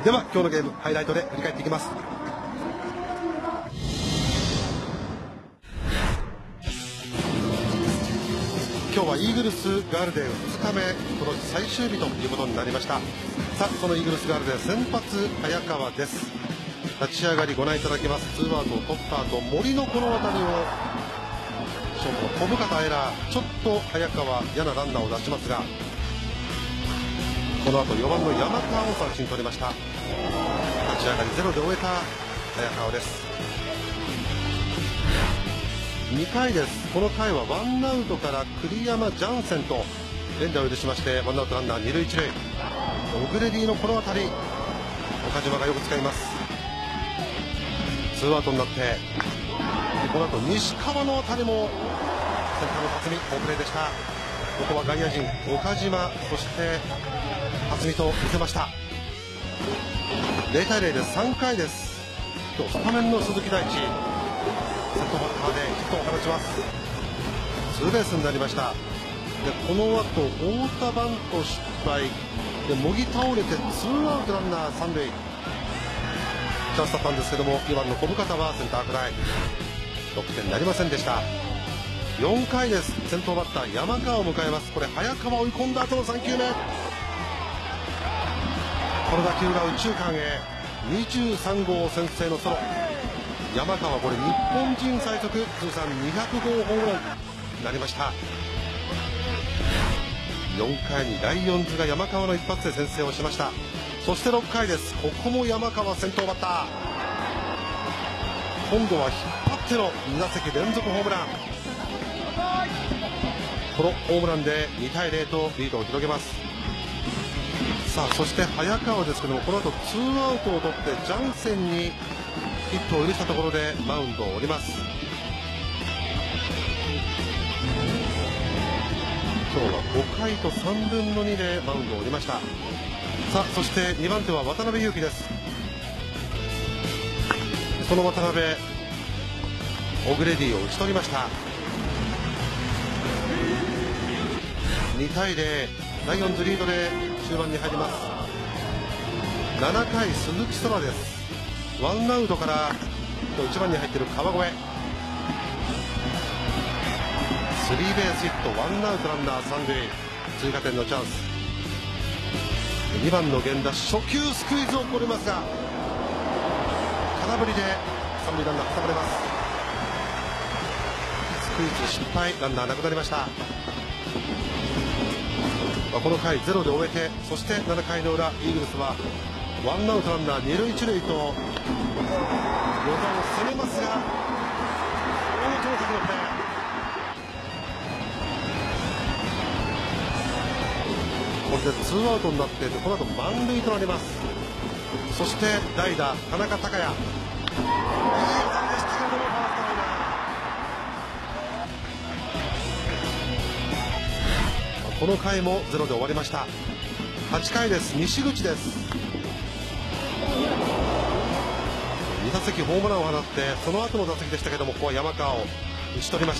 では今日のゲームハイライトで振り返っていきます。今日はイーグルスガールデン2日目、この最終日ということになりました。さあそのイーグルスガールデン先発早川です。立ち上がりご覧いただきます。2アウトを取った後、森のこの辺りをショートの小深田エラー、ちょっと早川嫌なランナーを出しますが、この後4番の山川を三振取りました。立ち上がりゼロで終えた早川です。2回です。この回はワンアウトから栗山ジャンセンと連打を許しまして、ワンアウトランナー2塁1塁、オグレディのこの辺り岡島がよく使います。ツーアウトになって、この後西川の辺りもセンターの辰巳好プレーでした。ここは外野陣岡島、そして辰巳と見せました。0対0で3回です。今日スタメンの鈴木大地、先頭バッターでヒットを放ちます。ツーベースになりました。でこの後太田バント失敗で茂木倒れてツーアウトランナー3塁、チャンスだったんですけども、2番の小深田はセンターフライ、得点になりませんでした。4回です。先頭バッター山川を迎えます。これ早川追い込んだ後の3球目、この打球が右中間へ23号先制のソロ。山川これ日本人最速通算200号ホームランになりました。4回にライオンズが山川の一発で先制をしました。そして6回です。ここも山川先頭バッター、今度は引っ張っての2打席連続ホームラン。このホームランで2対0とリードを広げます。さあそして早川ですけども、この後ツーアウトを取ってジャンセンにヒットを許したところでマウンドを降ります。今日は5回と3分の2でマウンドを降りました。さあそして2番手は渡辺裕樹です。その渡辺、オグレディを打ち取りました。2対0、ライオンズリードで終盤に入ります。7回鈴木空です。ワンアウトから1番に入っている川越、スリーベースヒット、ワンアウトランナー3塁、追加点のチャンス。2番の源田、初球スクイズを取りますが空振りで3塁ランナー挟まれます。スクイズ失敗、ランナーなくなりました。この回ゼロで終えて、そして7回の裏イーグルスはワンアウトランナー2塁1塁と与座を攻めますが、大城崎のプレー、これでツーアウトになって、この後満塁となります。そして代打田中孝也、いい当たりでしたけれどもファーストライナー。この回もゼロで終わりました。8回です。西口です。2打席ホームランを放って、その後の打席でしたけども、ここは山川を打ち取りました。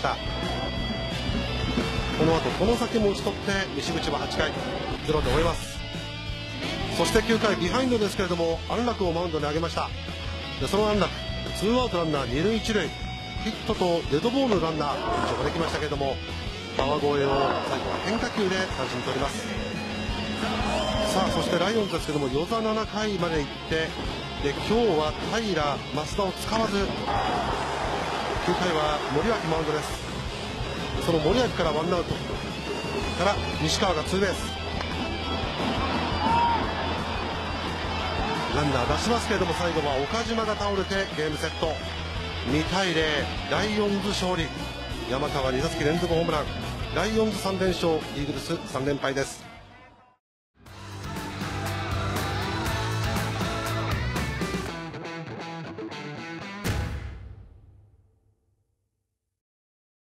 この後この先も打ち取って西口は8回ゼロで終えます。そして9回ビハインドですけれども、安楽をマウンドに上げました。でその安楽、ツーアウトランナー2塁1塁、ヒットとデッドボールのランナー消化できましたけれども、川越を最後は変化球で三振取ります。さあそしてライオンズですけども、與座7回まで行って、で今日は平増田を使わず、9回は森脇マウンドです。その森脇からワンアウトから西川がツーベース、ランナー出しますけれども、最後は岡島が倒れてゲームセット。2対0、ライオンズ勝利。山川2打席連続ホームラン、ライオンズ3連勝、イーグルス3連敗です。